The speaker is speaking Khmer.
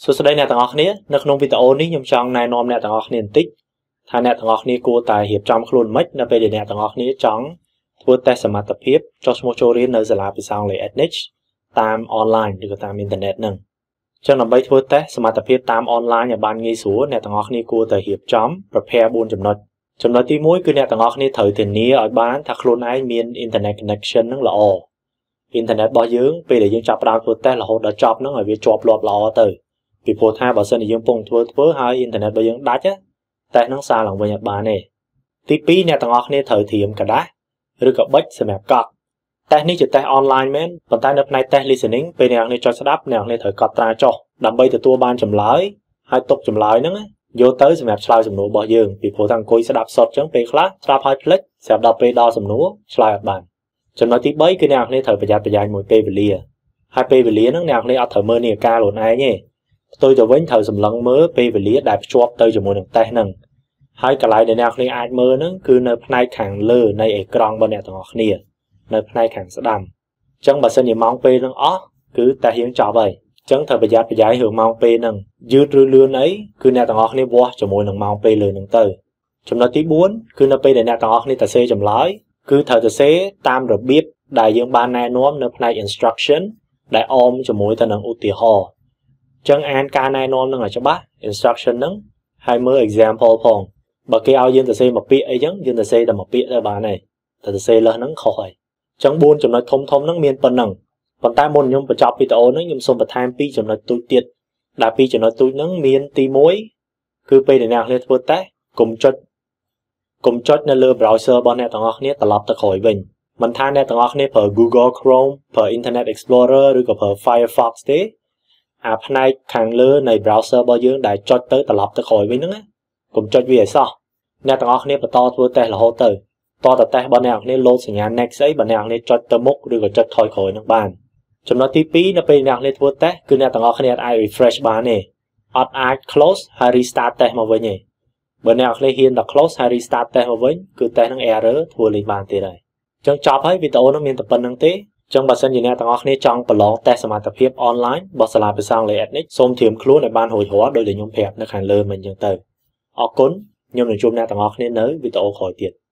សួស្តីអ្នកទាំងអស់គ្នានៅក្នុងវីដេអូនេះខ្ញុំចង់ណែនាំអ្នកទាំងអស់គ្នាបន្តិចថាអ្នកទាំងអស់គ្នាគួរតែរៀបចំខ្លួនម៉េចនៅពេលដែលអ្នកទាំងអស់គ្នាចង់ធ្វើតេស្តសមត្ថភាពចុះឈ្មោះចូលរៀននៅសាលាភាសាអង់គ្លេស Edniche តាមអនឡាញឬក៏តាមអ៊ីនធឺណិតហ្នឹងចឹងដើម្បីធ្វើតេស្តសមត្ថភាពតាមអនឡាញឲ្យបានងាយស្រួលអ្នកទាំងអស់គ្នាគួរតែរៀបចំ prepare 4ចំណុចទី1គឺអ្នកទាំងអស់គ្នាត្រូវធានាឲ្យបានថាខ្លួនឯងមាន internet connection ហ្នឹងល្អ internet របស់យើងពេលដែលយើងចាប់ផ្ដើមធ្វើតេស្តរហូតដល់ចប់ហ្នឹងឲ្យវាជាប់លាប់ល្អទៅពីព្រោះថាបើសិនជាយើងពងធ្វើហើយអ៊ីនធឺណិតរបស់យើងដាច់តែនឹងសារឡើងវិញអត់បានទេទី2អ្នកទាំងអស់គ្នាត្រូវត្រៀមកដាស់ឬក៏ប៊ិចសម្រាប់កត់តេស្តនេះជាតេស្តអនឡាញមែនប៉ុន្តែនៅផ្នែកតេស្ត listening ពេលអ្នកគ្នាចុចស្ដាប់អ្នកគ្នាត្រូវកត់ត្រាចុះដើម្បីទទួលបានចម្លើយហើយទុកចម្លើយហ្នឹងយកទៅសម្រាប់ឆ្លើយសំណួររបស់យើងពីព្រោះថាអង្គុយស្ដាប់សុទ្ធចឹងពេលខ្លះស្ដាប់ហើយភ្លេចស្រាប់ដល់ពេលដល់សំណួរឆ្លើយអត់បានចំណុចទី3គឺអ្នកគ្នាត្រូវប្រយ័ត្នប្រយែងមួយពេលវេលាហើយពេលវេលាហ្នឹងអ្នកគ្នាអត់ត្រូវមើលនាឡិកាខ្លួនឯងទេផ្ទុយទៅវិញត្រូវសម្លឹងមើលពេលវេលាដែលភ្ជាប់ទៅជាមួយនឹងតេស្តហ្នឹងហើយកន្លែងដែលអ្នកគ្នាអាចមើលហ្នឹងគឺនៅផ្នែកខាងលើនៃអេក្រង់របស់អ្នកទាំងអស់គ្នានៅផ្នែកខាងស្ដាំអញ្ចឹងបើសិនជាម៉ោងពេលហ្នឹងអស់គឺតេស្តយើងចប់ហើយអញ្ចឹងត្រូវប្រយ័ត្នប្រយែងរឿងម៉ោងពេលហ្នឹងយឺតឬលឿនអីគឺអ្នកទាំងអស់គ្នាវាស់ជាមួយនឹងម៉ោងពេលលើហ្នឹងទៅចំណុចទី4គឺនៅពេលដែលអ្នកទាំងអស់គ្នាទៅសេចម្លើយគឺត្រូវទៅសេតាមរបៀបដែលយើងបានណែនាំនៅផ្នែក instruction ដែលអមជាមួយទៅនឹងឧទាហរណ៍ចឹងអានការណែនាំនឹងឲ្យច្បាស់ instruction ហ្នឹងហើយមើល example ផងបើគេឲ្យយើងទៅសេមួយពាក្យអីចឹងយើងទៅសេតែមួយពាក្យទៅបានហើយតែទៅសេលើសហ្នឹងខុសហើយចឹង4ចំណុចធំហ្នឹងមានប៉ុណ្ណឹងប៉ុន្តែមុនខ្ញុំបញ្ចប់វីដេអូនេះខ្ញុំសូមបន្ថែម2ចំណុចទូចទៀតដែល2ចំណុចទូចហ្នឹងមានទី1គឺពេលដែលអ្នកគ្នាធ្វើតេស្តកុំចុចនៅលើ browser របស់អ្នកទាំងអស់គ្នាត្រឡប់ទៅក្រោយវិញមិនថាអ្នកទាំងអស់គ្នាប្រើ Google Chrome ប្រើ Internet Explorer ឬក៏ប្រើ Firefox ទេអាផ្នែកខាងលើនៃ browser របស់យើងដែលចុចទៅត្រឡប់ទៅក្រោយវិញហ្នឹងកុំចុចវាឲ្យសោះអ្នកទាំងអស់គ្នាបន្តធ្វើតេស្តរហូតទៅតតេស្តរបស់អ្នកទាំងអស់គ្នាលោតសញ្ញា next អីបើអ្នកទាំងអស់គ្នាចុចទៅមុខឬក៏ចុចថយក្រោយនឹងបានចំណុចទី2នៅពេលអ្នកទាំងអស់គ្នាធ្វើតេស្តគឺអ្នកទាំងអស់គ្នាអាច refresh បានទេអត់អាច close ហើយ restart តេស្តមកវិញទេបើអ្នកទាំងអស់គ្នាហ៊ានដល់ close ហើយ restart តេស្តមកវិញគឺតេស្តនឹង error ធ្វើលេងបានទៀតហើយចឹងចប់ហើយវីដេអូនេះមានតែប៉ុណ្្នឹងទេចឹងបើសិនជាអ្នកទាំងអស់គ្នាចង់ប្រឡងតេស្តសមត្ថភាពអនឡាញរបស់សាលាភាសាអង់គ្លេស Edniche សូមត្រៀមខ្លួនឲ្យបានរួចរាល់ដោយដែលខ្ញុំប្រាប់នៅខាងលើមិញចឹងទៅអរគុណខ្ញុំនឹងជួបអ្នកទាំងអស់គ្នានៅវីដេអូក្រោយទៀត